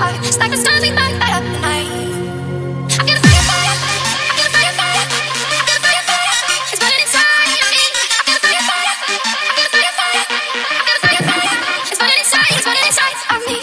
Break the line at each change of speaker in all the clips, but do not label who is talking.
heart. It's like the stars we burn right up the night. I feel the fire, fire. I feel the fire, fire. I feel the fire, fire. It's burning inside of me. I feel the fire, fire. I feel the fire, fire. I feel the fire, fire. It's burning inside. It's burning inside of me.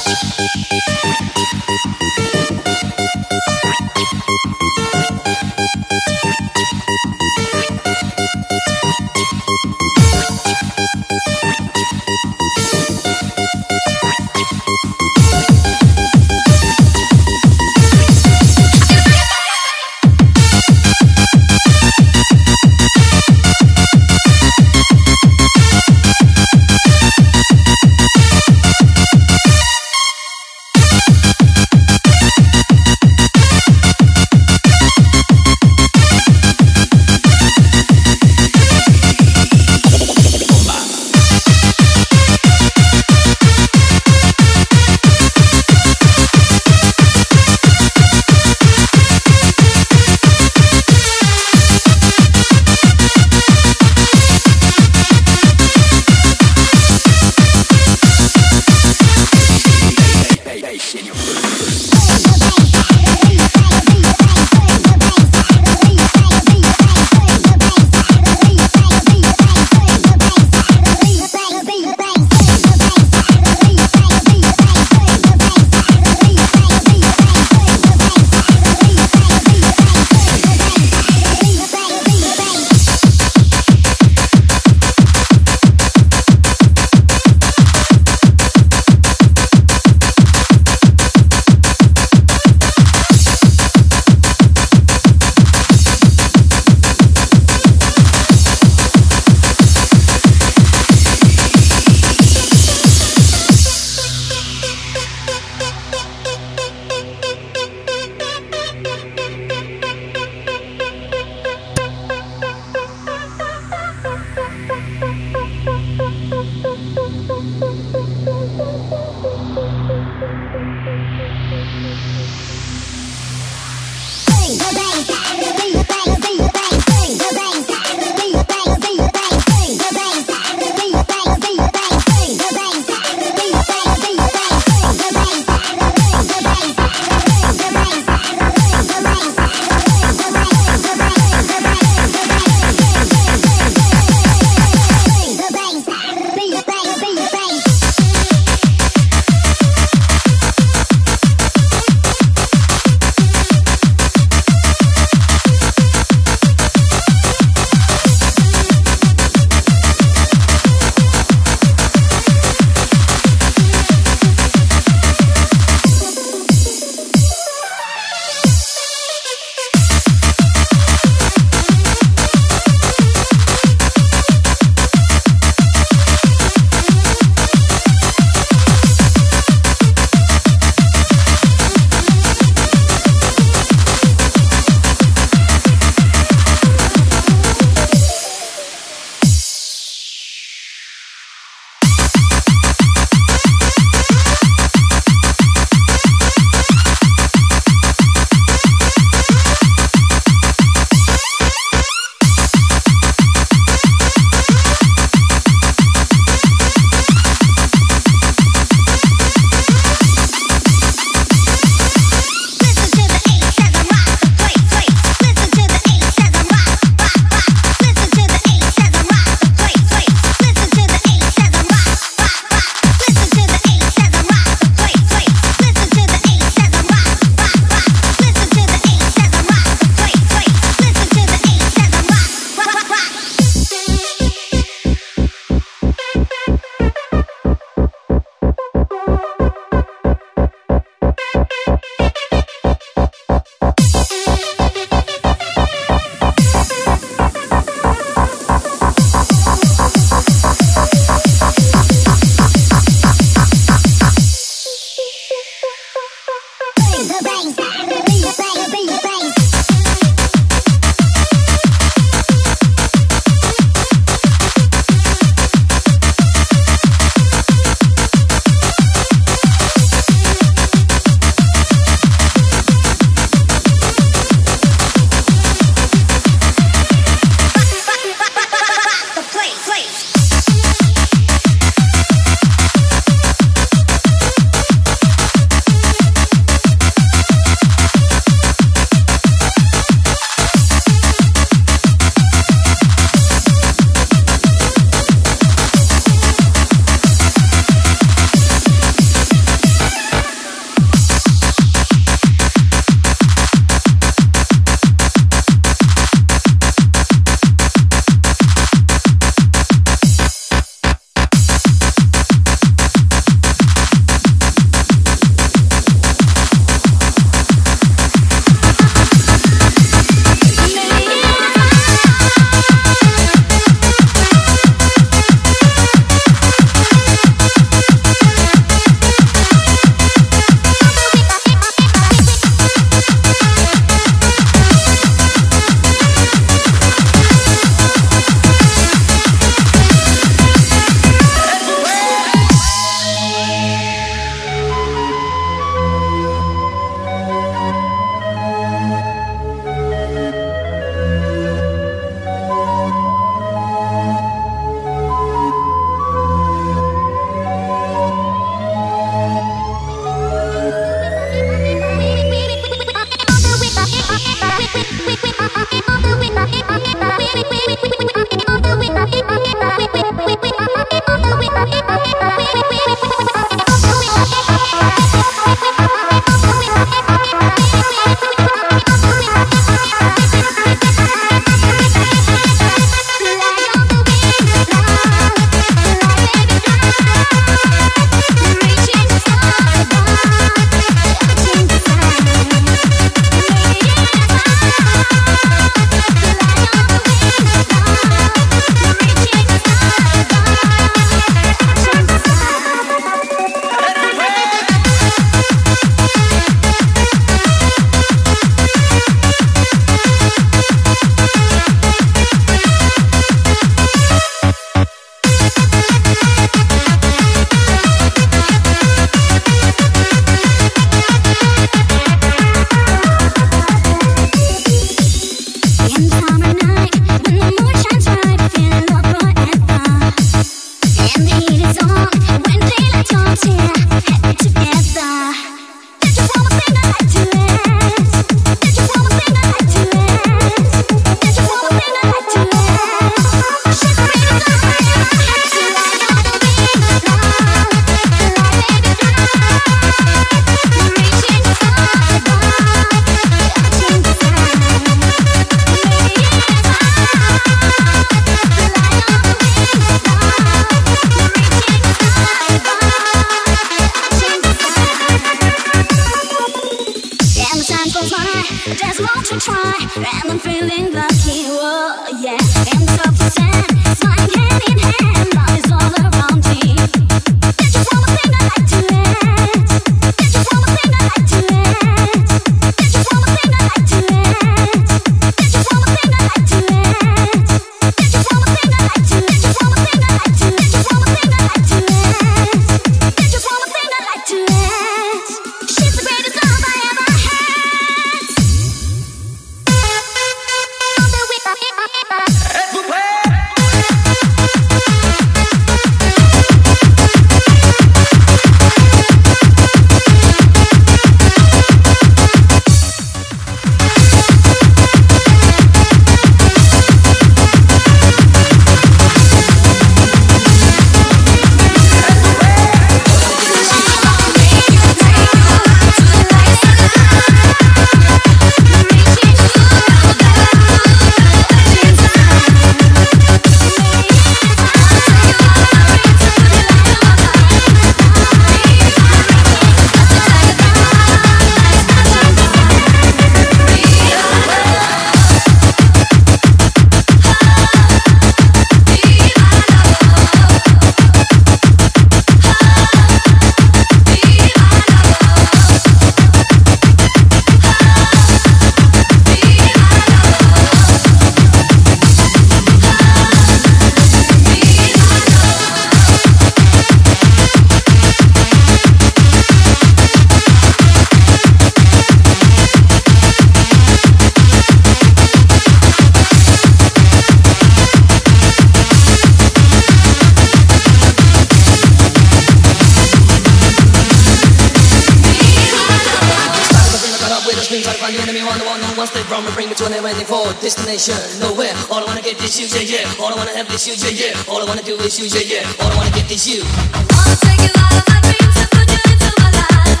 Destination, nowhere. All I wanna get is you, yeah, yeah. All I wanna have is you, yeah, yeah. All I wanna do is you, yeah, yeah. All I wanna get is you. I wanna take you out of my dreams and put you into my life.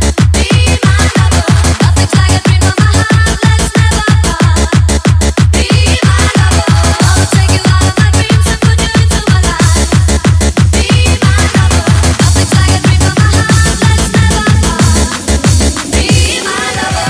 Be my lover. Nothing's like a dream of my heart. Let's never part. Be my lover. I wanna take you out of my dreams and put you into my life. Be my lover. Nothing's like a dream of my heart. Let's never part. Be my lover.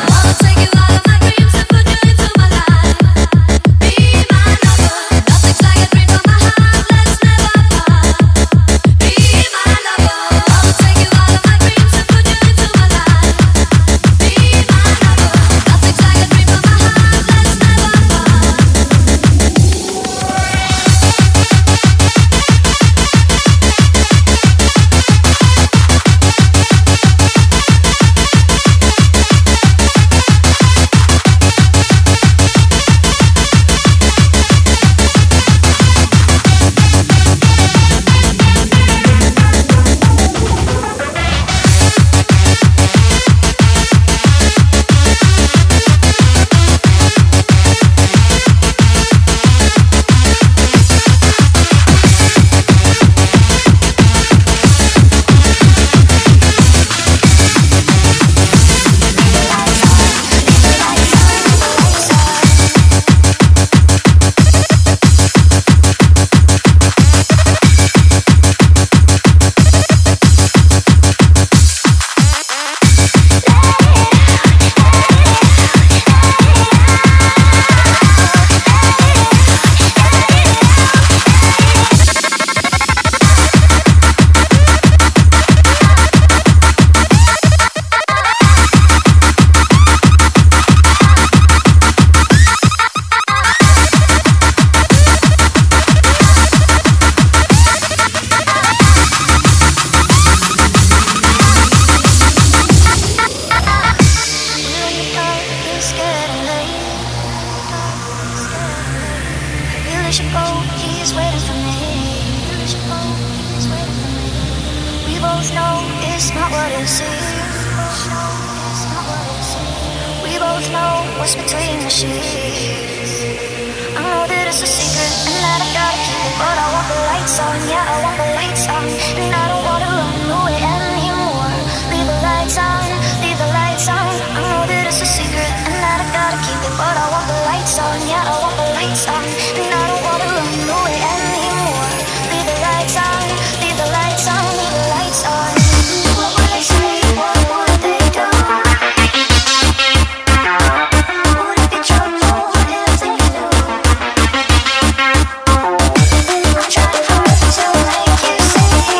Take you out of my dreams and put you into my life. Be my lover. Nothing's like
both, he's waiting for me. We both know it's not what it seems. We both know what's between the sheets. I know that it's a secret and that I gotta keep it, but I want the lights on, yeah, I want the lights on, and I don't wanna run away anymore. Leave the lights on, leave the lights on. I know that it's a secret and that I gotta keep it, but I want the lights on, yeah, I want the lights on, and I don't wanna run away anymore. Leave the lights on, leave the lights on, leave the lights on. What would they say? What would they do? Would it be trouble if they knew? I'm trying hard to make you see.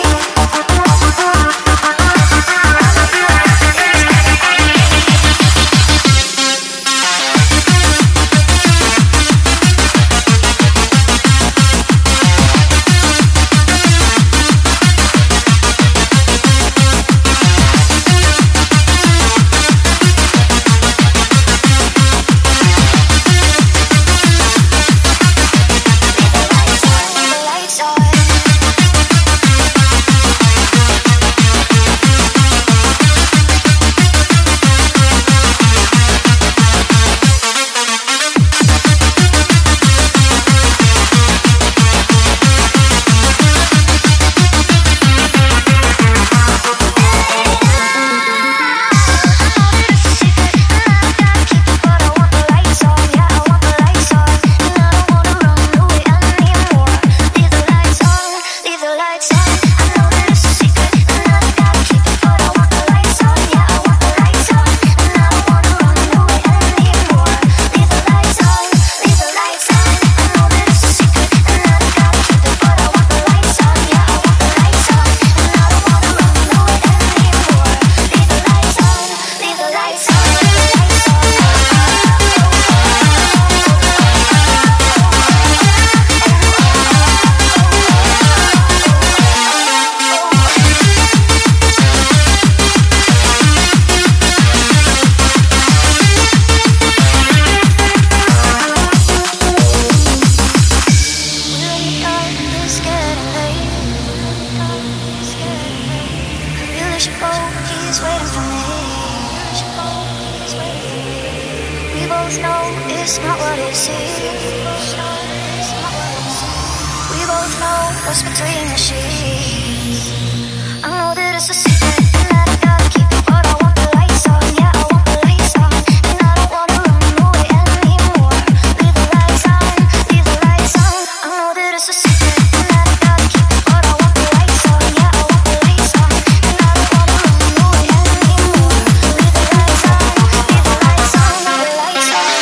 What's between the sheets? I know that it's a secret and that I gotta keep it, but I want the lights on, yeah, I want the lights on, and I don't wanna run away anymore. Leave the lights on, leave the lights on. I know that it's a secret and that I gotta keep it, but I want the lights on, yeah, I want the lights on, and I don't wanna run away anymore. Leave the lights on, leave the lights on, leave the lights on.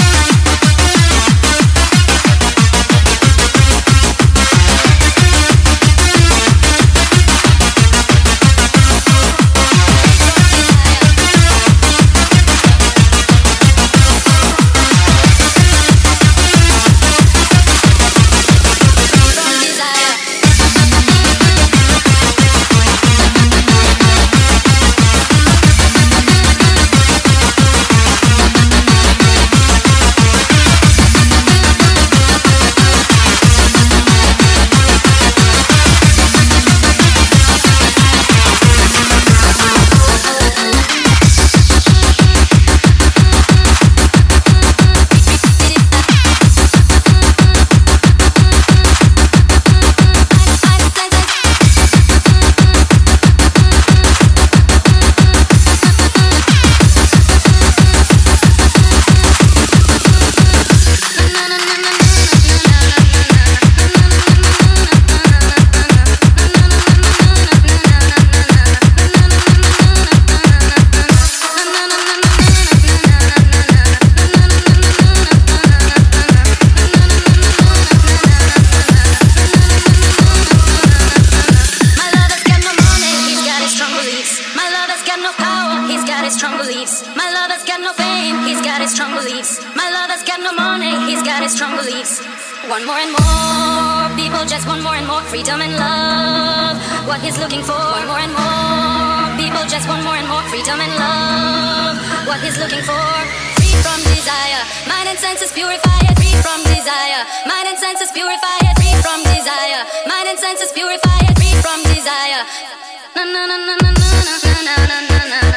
One more and more people just want more and more freedom and love. What he's looking for. One more and more people just want more and more freedom and love. What he's looking for. Free from from desire. Mind and senses purify it. Free from desire. Mind and senses purify it. Free from desire. Mind and senses purify it. Free from desire. Na na na na na na na na na na na.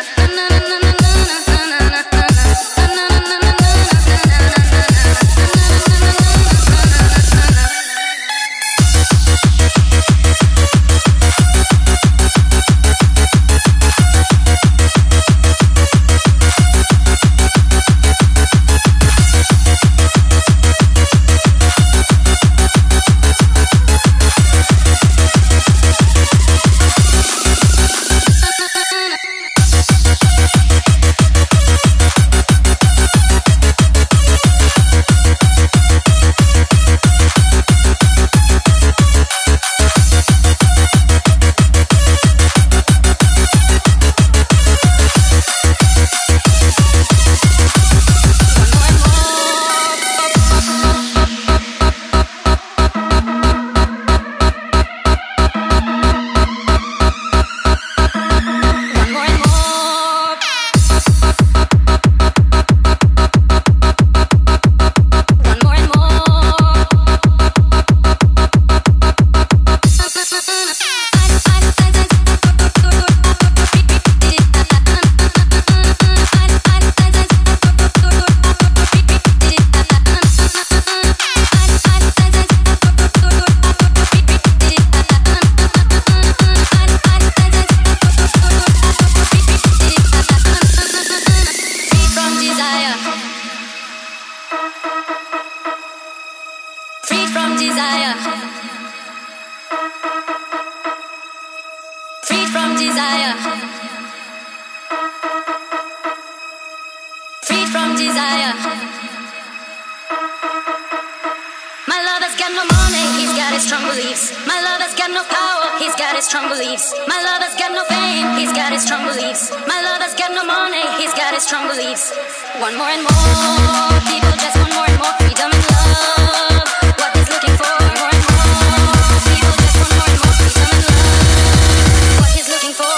One more and more people just want more and more freedom and love. What he's looking for, more and more people just want more and more freedom and love. What he's looking for.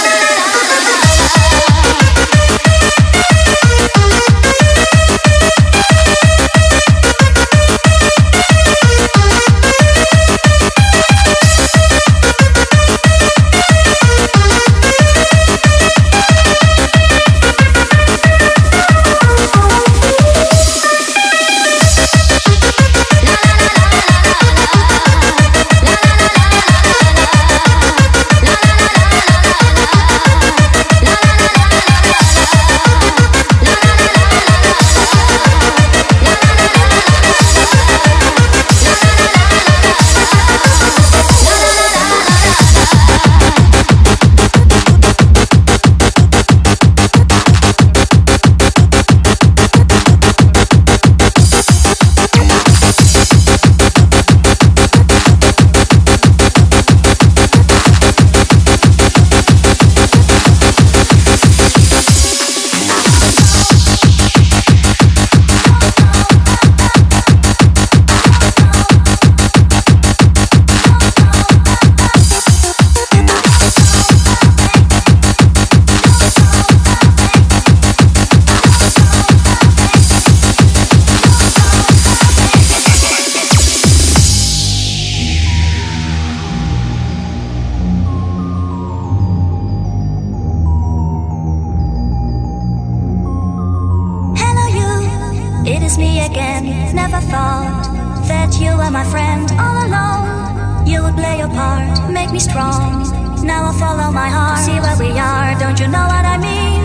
It's me again, never thought that you were my friend all alone. You would play your part, make me strong. Now I follow my heart, see where we are, don't you know what I mean?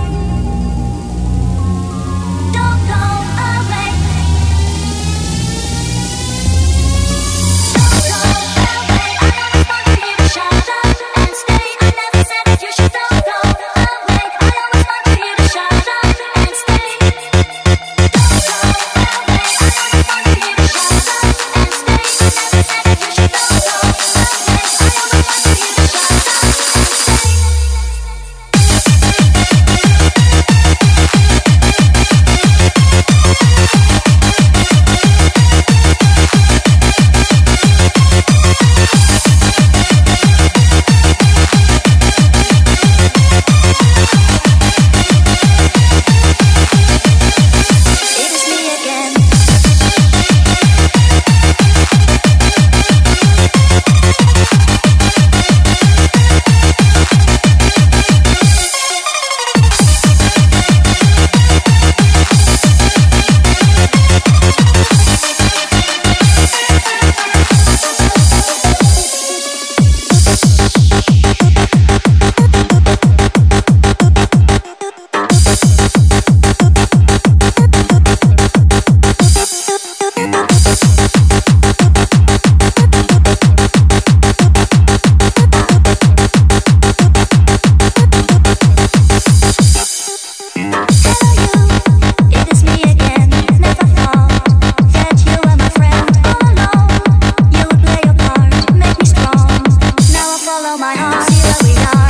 Don't go away. Don't go away. I gotta find you, shut up and stay. See where we are.